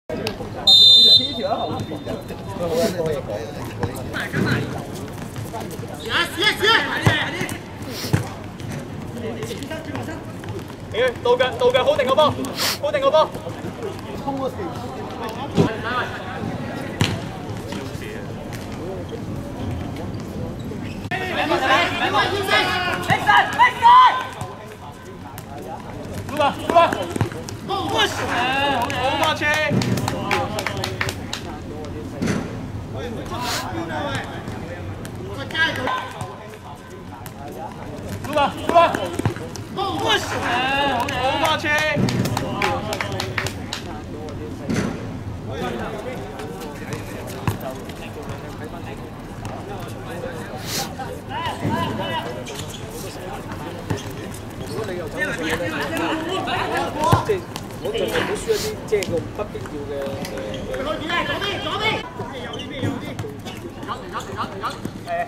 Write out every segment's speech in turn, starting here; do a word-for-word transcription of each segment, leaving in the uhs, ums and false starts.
呢條喺後邊嘅，佢好撚多嘢講。 誒，到腳到腳，好定個波，好定個波。 衝嗰時。 出吧出吧，好霸氣！出吧出吧，好霸氣！ 即係我盡量唔好輸一啲即係個不必要嘅誒。左邊左邊左邊，右邊右邊。緊緊緊緊誒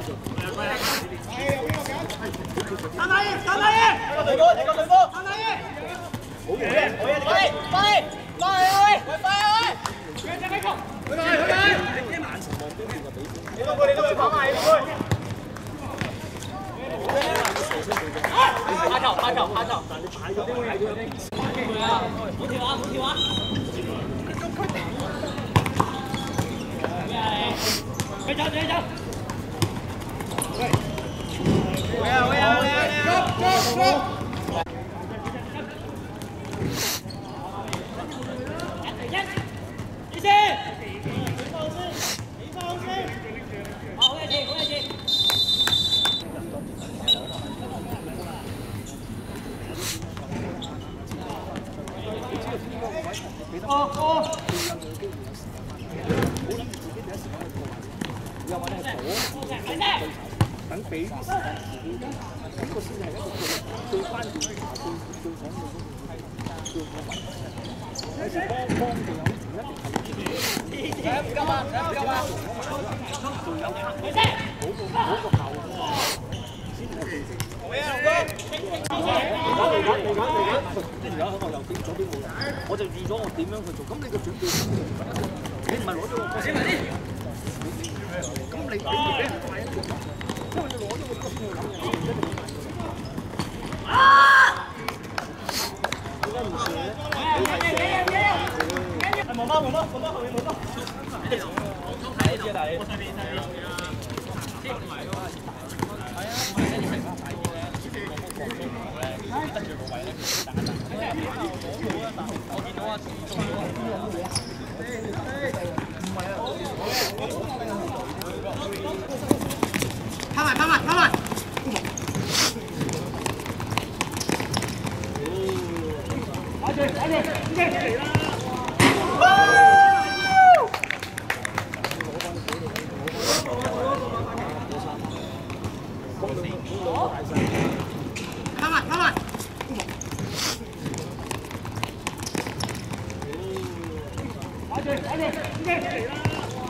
緊。三打一三打一，對波對波對波。三打一。好嘢好嘢，快快快去快去！佢隻呢個，佢埋佢埋。你眼神望邊邊個比分？你都會你都會跑埋你會。拍球拍球拍球，但你踩咗啲踩咗啲。好跳啊好跳啊！你走你走。喂啊喂啊喂啊！走走走。一，一先。你放先，你放先。好，好嘢先，好嘢先。哦哦。又或者係補，等俾啲時間自己，咁個先係一個最關鍵、最最想要嘅最好位。有時幫幫嘅有唔一定係唔夠啊！唔夠啊！最有拍好個好個效果先係最正。好嘢，龍哥！嚟緊嚟緊嚟緊！而家喺我右邊左邊冇人，我就預咗我點樣去做。咁你個準備你唔係攞咗個波先。咁你你俾人快一啲，因為你攞咗個波先去諗嘅，唔一定快。啊！點解唔算咧？你係係望翻望翻望翻後面望翻。睇住大你。我見到啊，拍埋拍埋拍埋！打住打住，已經嚟啦！拍埋拍埋！打住打住，已經嚟啦！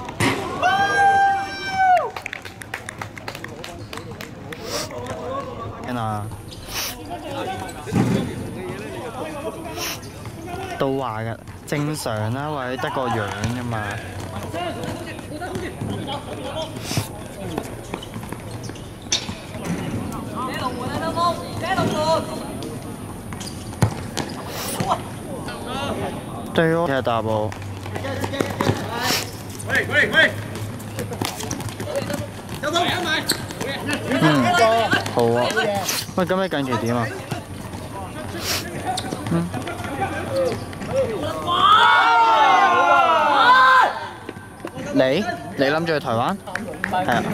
啊，都話嘅正常啦，或者得個樣啫嘛。對哦，踢大波。 喂喂喂！有冇人買？ 嗯，好啊。喂，咁你近期點啊？嗯。你你諗住去台灣？係啊。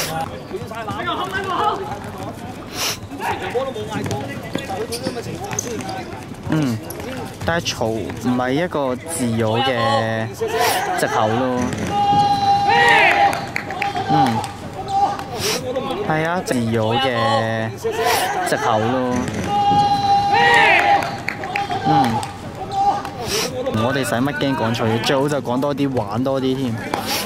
嗯，但係嘈唔係一個自由嘅藉口咯。嗯。係啊，自由嘅藉口咯。嗯，我哋使乜驚講錯嘢？最好就講多啲，玩多啲添。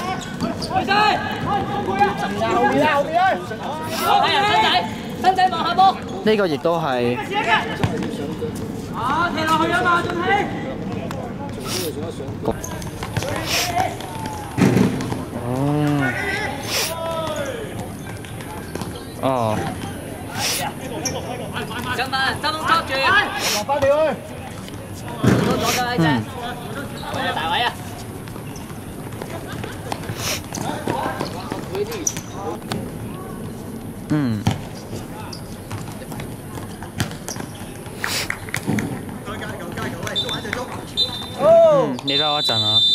新仔望下波。呢個亦都係。啊，踢落去啊嘛，俊熙！ 上一上。 哦。哦。 上班，收窿捉住， 落翻你去。 都左咗呢隻，位啊大位啊！ 嗯。嗯，你等我一陣啊。